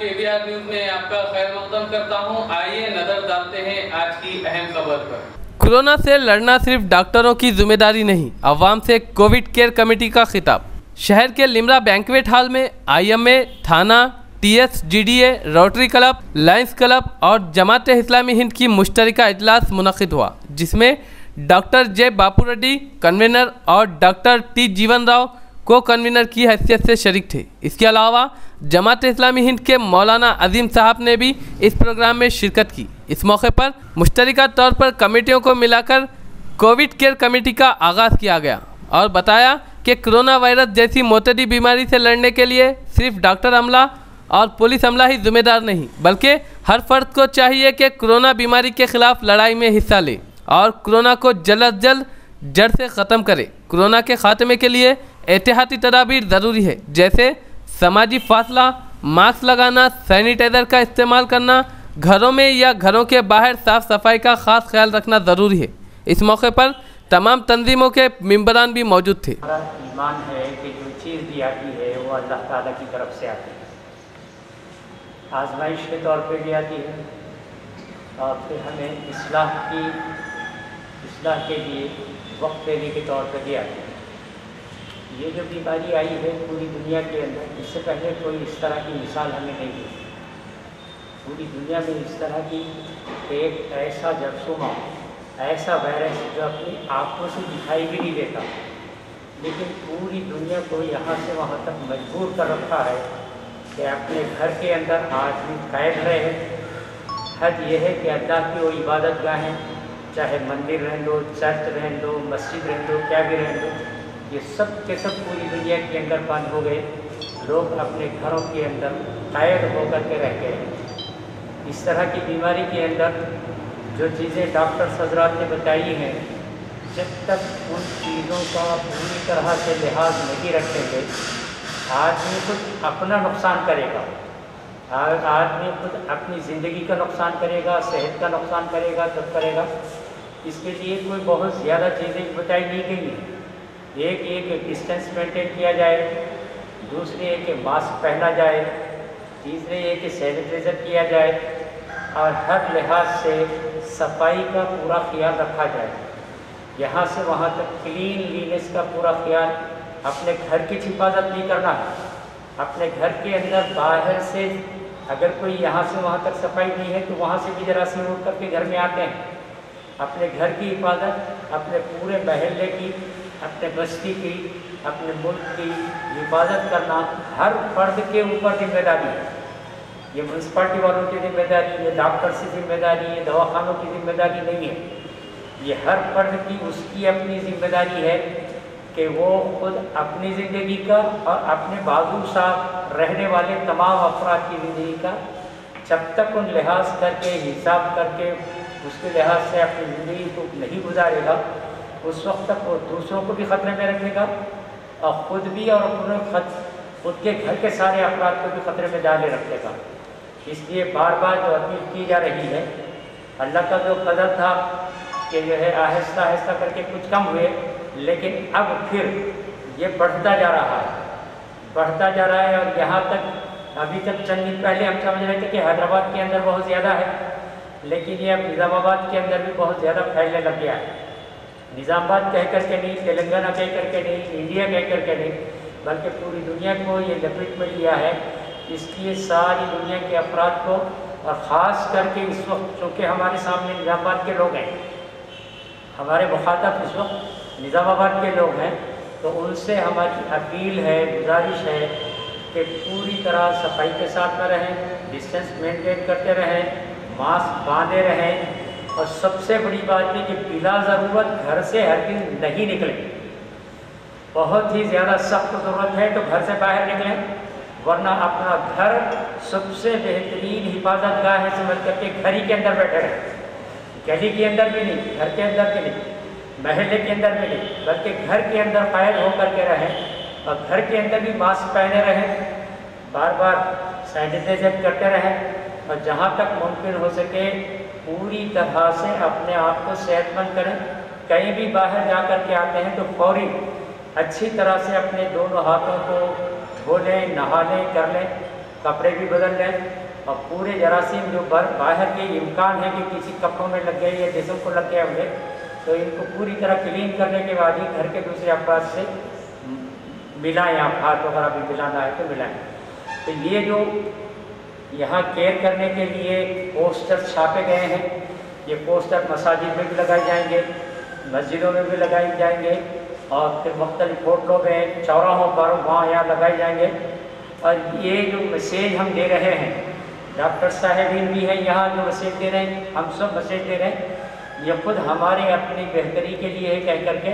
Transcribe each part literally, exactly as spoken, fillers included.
के B R news में आपका खैर मकदम करता हूं। आइए नजर डालते हैं आज की अहम खबर पर। कोरोना से लड़ना सिर्फ डॉक्टरों की जिम्मेदारी नहीं, अवाम से कोविड केयर कमेटी का खिताब। शहर के लिमरा बैंक्वेट हॉल में आई एम ए, थाना, T S, G D A, rotary club, lions club और जमात इस्लामी हिंद की मुश्तरका इजलास मुनक़िद हुआ, जिसमें doctor J Bapu Reddy convener और डॉक्टर टी जीवन राव को कन्वीनर की हैसियत से शरीक थे। इसके अलावा जमात इस्लामी हिंद के मौलाना अजीम साहब ने भी इस प्रोग्राम में शिरकत की। इस मौके पर मुश्तरका तौर पर कमेटियों को मिलाकर कोविड केयर कमेटी का आगाज़ किया गया और बताया कि कोरोना वायरस जैसी मोतदी बीमारी से लड़ने के लिए सिर्फ डॉक्टर अमला और पुलिस अमला ही जिम्मेदार नहीं, बल्कि हर फर्द को चाहिए कि कोरोना बीमारी के खिलाफ लड़ाई में हिस्सा ले और कोरोना को जल्द अज जल्द जड़ से ख़त्म करे। कोरोना के खात्मे के लिए एहतियाती तदाबीर ज़रूरी है, जैसे समाजी फासला, मास्क लगाना, सैनिटाइज़र का इस्तेमाल करना, घरों में या घरों के बाहर साफ़ सफाई का ख़ास ख्याल रखना ज़रूरी है। इस मौके पर तमाम तंजीमों के मेंबरान भी मौजूद थे। हमारा ईमान है कि जो चीज़ भी आती है वो अल्लाह ताला की तरफ से आती है, आजमाइश के तौर पे भी आती है और फिर हमें इस्लाह की इस्लाह के लिए वक्त देने के तौर पर भी आती है। ये जो बीमारी आई है पूरी दुनिया के अंदर, इससे पहले कोई इस तरह की मिसाल हमें नहीं दी। पूरी दुनिया में इस तरह की एक ऐसा जरसुमा, ऐसा वायरस जो अपनी आँखों से दिखाई भी नहीं देता, लेकिन पूरी दुनिया को यहाँ से वहाँ तक मजबूर कर रखा है कि अपने घर के अंदर आदमी कैद रहे। हद यह है कि अल्लाह की वो इबादत गाहें, चाहे मंदिर रहने दो, चर्च रहने दो, मस्जिद रहने दो, क्या भी रहने दो, ये सब के सब पूरी दुनिया के अंदर बंद हो गए। लोग अपने घरों के अंदर कैद होकर के रह गए। इस तरह की बीमारी के अंदर जो चीज़ें डॉक्टर हज़रात ने बताई हैं, जब तक उन चीज़ों का पूरी तरह से लिहाज नहीं रखेंगे, आदमी खुद अपना नुकसान करेगा, आदमी खुद अपनी ज़िंदगी का नुकसान करेगा, सेहत का नुकसान करेगा, तब करेगा। इसके लिए कोई बहुत ज़्यादा चीज़ें बताई नहीं गई हैं। एक एक डिस्टेंस मेंटेन किया जाए, दूसरे एक मास्क पहना जाए, तीसरे एक सैनिटाइज़र किया जाए और हर लिहाज से सफाई का पूरा ख्याल रखा जाए। यहाँ से वहाँ तक क्लीनलीनेस का पूरा ख्याल, अपने घर की हिफाजत नहीं करना है। अपने घर के अंदर बाहर से अगर कोई यहाँ से वहाँ तक सफाई नहीं है तो वहाँ से भी जरासीम उठ करके घर में आते हैं। अपने घर की हिफाजत, अपने पूरे महल्ले की, अपने बस्ती की, अपने मुल्क की हिफाजत करना हर फर्द के ऊपर जिम्मेदारी है। ये म्यूनसिपाल्टी वालों की जिम्मेदारी, ये डॉक्टर की जिम्मेदारी, ये दवाखानों की जिम्मेदारी नहीं है। ये हर फर्द की उसकी अपनी जिम्मेदारी है कि वो खुद अपनी ज़िंदगी का और अपने बाजू साथ रहने वाले तमाम अफराद की ज़िंदगी का जब तक उन लिहाज करके, हिसाब करके, उसके लिहाज से अपनी ज़िंदगी को नहीं गुजारेगा, उस वक्त तक वो दूसरों को भी ख़तरे में रखेगा और ख़ुद भी और अपने खुद के घर के सारे अफराद को भी ख़तरे में डाले रखेगा। इसलिए बार बार जो अपील की जा रही है, अल्लाह का जो फजल था कि जो है आहिस्ता आहिस्ता करके कुछ कम हुए, लेकिन अब फिर ये बढ़ता जा रहा है, बढ़ता जा रहा है और यहाँ तक अभी तक चंद दिन पहले हम समझ रहे थे कि हैदराबाद के अंदर बहुत ज़्यादा है, लेकिन ये अब निज़ामाबाद के अंदर भी बहुत ज़्यादा फैलने लग गया है। निज़ामाबाद कह कर के नहीं, तेलंगाना कह कर के नहीं, इंडिया कह कर के नहीं, बल्कि पूरी दुनिया को ये लपेट में लिया है। इसलिए सारी दुनिया के अफराद को और ख़ास करके इस वक्त चूँकि हमारे सामने निज़ामाबाद के लोग हैं, हमारे मुखातब इस वक्त निज़ामाबाद के लोग हैं, तो उनसे हमारी अपील है, गुजारिश है कि पूरी तरह सफाई के साथ में रहें, डिस्टेंस मेंटेन करते रहें, मास्क बांधे रहें और सबसे बड़ी बात है कि बिला ज़रूरत घर से हर दिन नहीं निकलें। बहुत ही ज़्यादा सख्त ज़रूरत है तो घर से बाहर निकलें, वरना अपना घर सबसे बेहतरीन हिफाजत गाह है समझ करके घर ही के अंदर बैठे रहें। गली के अंदर भी नहीं, घर के अंदर भी नहीं, महल्ले के अंदर भी नहीं, बल्कि घर के अंदर कैद होकर के रहें और घर के अंदर भी मास्क पहने रहें, बार बार सैनिटाइजर करते रहें और जहाँ तक मुमकिन हो सके पूरी तरह से अपने आप को सेहतमंद करें। कहीं भी बाहर जा कर के आते हैं तो फौरी अच्छी तरह से अपने दोनों हाथों को धो लें, नहा लें, कर लें कपड़े भी बदल लें और पूरे जरासीम जो बाहर के इम्कान है कि किसी कपड़ों में लग गए या जिस्म को लग गए होंगे, तो इनको पूरी तरह क्लीन करने के बाद ही घर के दूसरे अफराद से मिलाएं। आप हाथ वगैरह भी मिलाना है तो मिलाएं। तो ये जो यहाँ केयर करने के लिए पोस्टर छापे गए हैं, ये पोस्टर मसाजिद में भी लगाए जाएंगे, मस्जिदों में भी लगाए जाएंगे और फिर मुख्तलिफ होटलों में, चौराहों पर वहाँ यहाँ लगाए जाएंगे। और ये जो मैसेज हम दे रहे हैं, डॉक्टर साहिबीन भी हैं यहाँ जो मैसेज दे रहे हैं, हम सब मैसेज दे रहे हैं, ये खुद हमारे अपनी बेहतरी के लिए है कह करके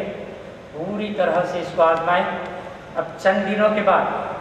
पूरी तरह से इसको आजमाएं। अब चंद दिनों के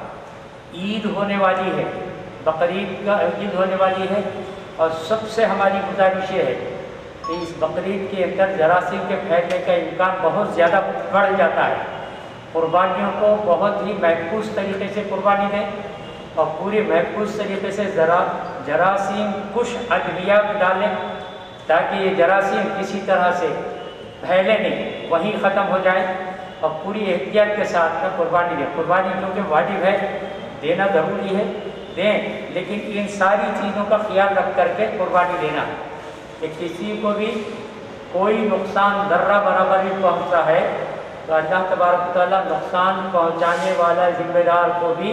बाद ईद होने वाली है, बकरीद का ईद होने वाली है और सबसे हमारी गुजारिश है कि इस बकरीद के अंदर जरासीम के फैलने का इम्कान बहुत ज़्यादा बढ़ जाता है। कुर्बानियों को बहुत ही महफूज तरीके से कुर्बानी दें और पूरे महफूज तरीके से जरा जरासीम कुछ अद्वियात डालें ताकि ये जरासीम किसी तरह से फैले नहीं, वहीं ख़त्म हो जाए और पूरी एहतियात के साथ में कुर्बानी दें। कुर्बानी क्योंकि वाजिब है, देना ज़रूरी है, दें, लेकिन इन सारी चीज़ों का ख्याल रख करके कुर्बानी देना कि किसी को भी कोई नुकसान दर्रा बराबर भी पहुँचता है तो अल्लाह तबारक तआला नुकसान पहुँचाने वाला जिम्मेदार को भी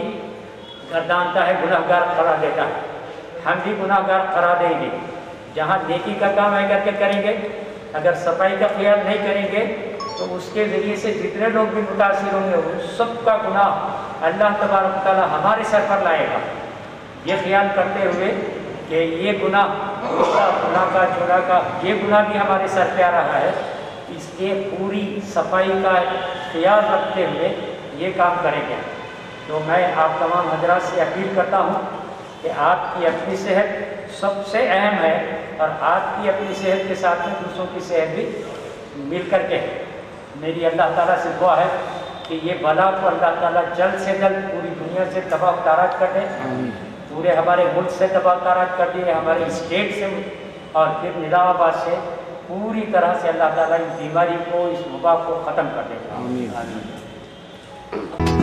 गर्दानता है, गुनहगार करार देता है। हम भी गुनहगार करार देंगे। जहाँ नेकी का काम है करके करेंगे, अगर सफाई का ख्याल नहीं करेंगे तो उसके ज़रिए से जितने लोग भी मुतासिर होंगे उस सब का गुनाह अल्लाह तबारक तआला हमारे सर पर लाएगा। ये ख्याल करते हुए कि ये गुनाह गुनाह का चुरा का ये गुनाह भी हमारे सर पे आ रहा है, इसलिए पूरी सफाई का ख्याल रखते हुए ये काम करेंगे। तो मैं आप तमाम हजरात से अपील करता हूँ कि आपकी अपनी सेहत सबसे अहम है और आपकी अपनी सेहत के साथ में दूसरों की सेहत भी मिल कर के है। मेरी अल्लाह ताला से दुआ है कि ये बला को अल्लाह ताला जल्द से जल्द पूरी दुनिया से तबाह ताराज कर दे, पूरे हमारे मुल्क से तबाह ताराज कर दिए, हमारे स्टेट से और फिर निज़ामाबाद से पूरी तरह से अल्लाह ताला इस बीमारी को, इस वबा को ख़त्म कर देगा। आमीन।